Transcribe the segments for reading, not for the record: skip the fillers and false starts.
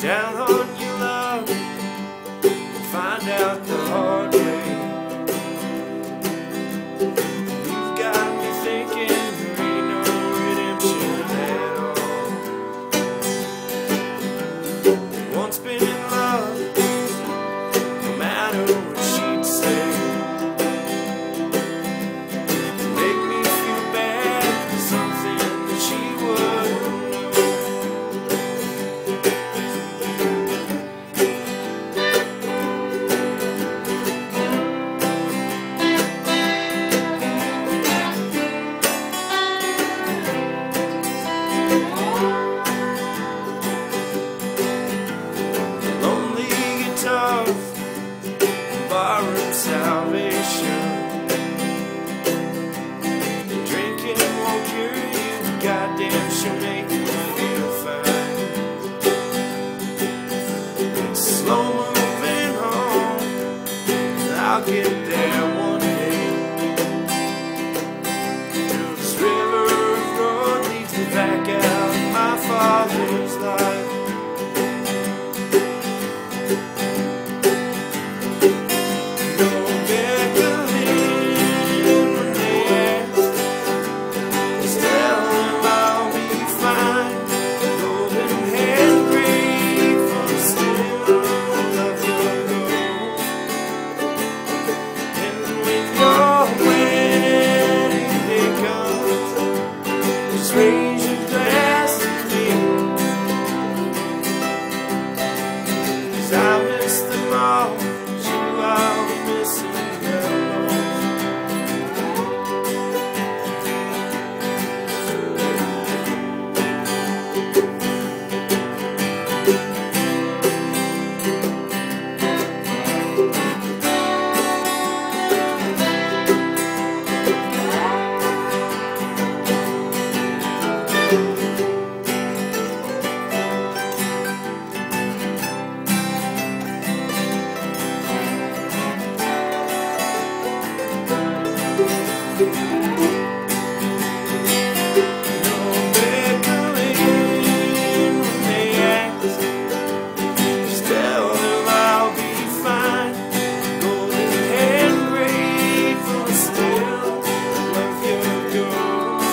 down on your love, find out the hard way. You've got me thinking there ain't no redemption at all. Once been in love, no matter what she'd say, make me feel bad for something that she wouldn't do. Lonely guitars, borrowed salvation. Drinking won't cure you, goddamn, she'll make you feel fine. It's slow moving home, I'll get there one day. This river road leads me back out my father's life. No beckoning when they ask, just tell them I'll be fine. Golden hand grateful, still love your gold. And when your wedding day comes, just raise your glass to me, 'cause I miss them all, but you I'll be missing the most. No beckoning when they ask, just tell them I'll be fine. Golden hand grateful, still love your ghost.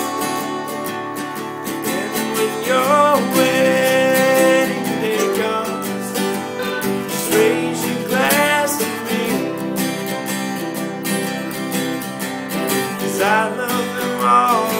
And when your wedding day comes, just raise your glass to me, 'cause I love them all.